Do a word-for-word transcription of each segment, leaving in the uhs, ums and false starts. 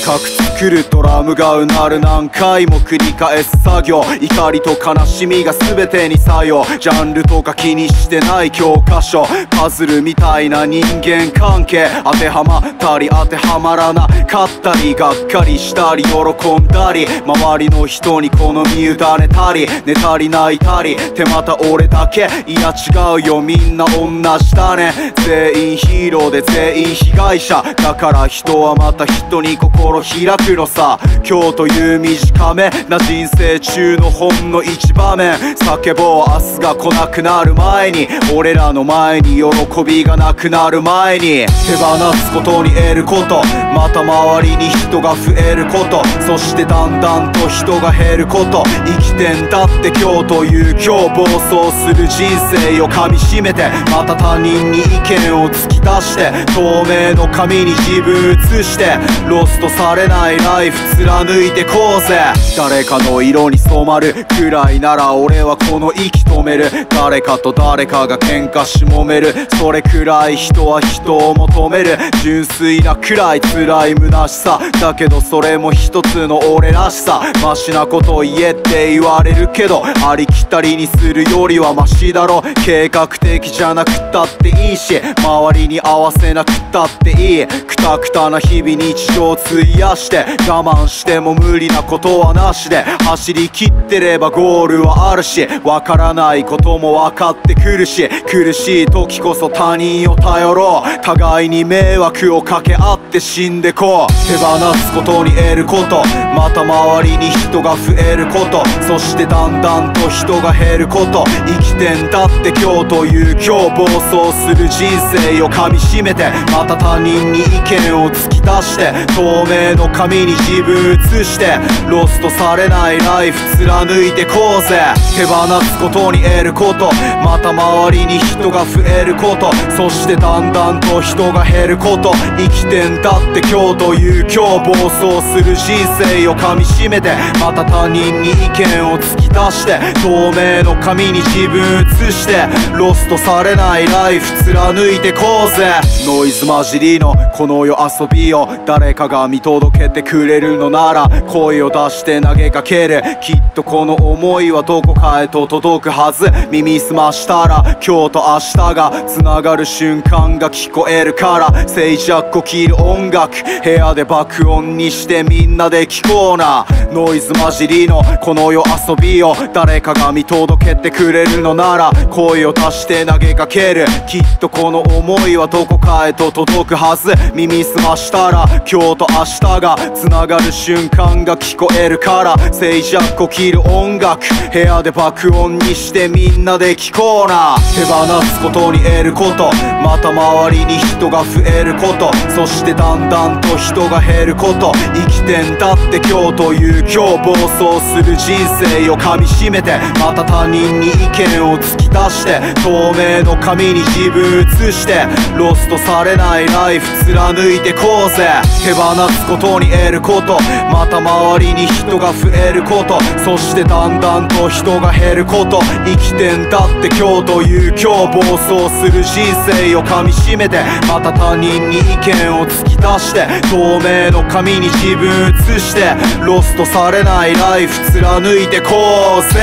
かく作るドラムがうなる、何回も繰り返す作業、怒りと悲しみが全てに作用、ジャンルとか気にしてない教科書、パズルみたいな人間関係、当てはまったり当てはまらなかったり、がっかりしたり喜んだり、周りの人に好み委ねたり、寝たり泣いたり、ってまた俺だけ、いや違うよみんな同じだね、全員ヒーローで全員被害者だから、人はまた人に心開くのさ。今日という短めな人生中のほんの一場面、叫ぼう明日が来なくなる前に、俺らの前に喜びがなくなる前に、手放すことに得ること、また周りに人が増えること、そしてだんだんと人が減ること、生きてんだって今日という今日、暴走する人生を噛みしめて、また他人に意見を突き出して、透明の紙に自分映して、ロストされないライフ貫いてこうぜ。誰かの色に染まるくらいなら俺はこの息止める、誰かと誰かが喧嘩しもめる、それくらい人は人を求める、純粋なくらい辛い虚しさだけど、それも一つの俺らしさ。マシなこと言えって言われるけど、ありきたりにするよりはマシだろ。計画的じゃなくたっていいし、周りに合わせなくたっていい、くたくたな日々日常費やして、我慢しても無理なことはなしで、走り切ってればゴールはあるし、わからないことも分かってくるし、苦しい時こそ他人を頼ろう、互いに迷惑をかけ合って死んでこう。手放すことに得ること、また周りに人が増えること、そしてだんだんと人が減ること、生きてんだって今日という今日、暴走する人生を噛みしめて、また他人に意見を突き出して、透明の紙に自分映して、ロストされないライフ貫いてこうぜ。手放すことに得ること、また周りに人が増えること、そしてだんだんと人が減ること、生きてんだって今日という今日、暴走する人生を噛みしめて、また他人に意見を突き出して、透明の紙に自分映して、ロストされないライフ貫いてこうぜ。ノイズ混じりのこの世遊びを誰かが見届けてくれるのなら、声を出して投げかける、きっとこの思いはどこかへと届くはず。耳すましたら今日と明日がつながる瞬間が聞こえるから、静寂を切る音楽、部屋で爆音にしてみんなで聴こうな。ノイズ混じりのこの世遊びを誰かが見届けてくれるのなら、声を出して投げかける、きっとこの思いはどこかへと届くはず。耳すましたら今日と明日がつながる瞬間が聞こえるから、静寂を切る音楽、部屋で爆音にしてみんなで聴こうな。手放すことに得ること、また周りに人が増えること、そしてだんだんと人が減ること、生きてんだって今日という今日、暴走する人生を噛みしめて、また他人に意見を突き出して、透明の紙に自分映して、ロストされないライフ貫いてこうぜ。手放すことに得ること、また周りに人が増えること、そしてだんだんと人が減ること、生きてんだって今日という今日、暴走する人生を噛みしめて、また他人に意見を突き出して、透明の紙に自分映して、ロストされないライフ貫いてこうぜ。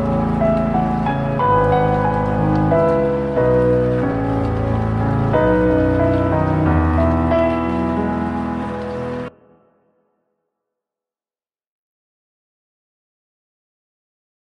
you